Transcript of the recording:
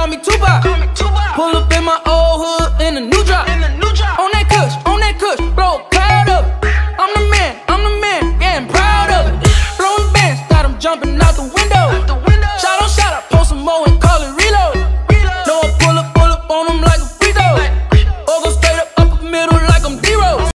call me Tupac. Pull up in my old hood in a new drop.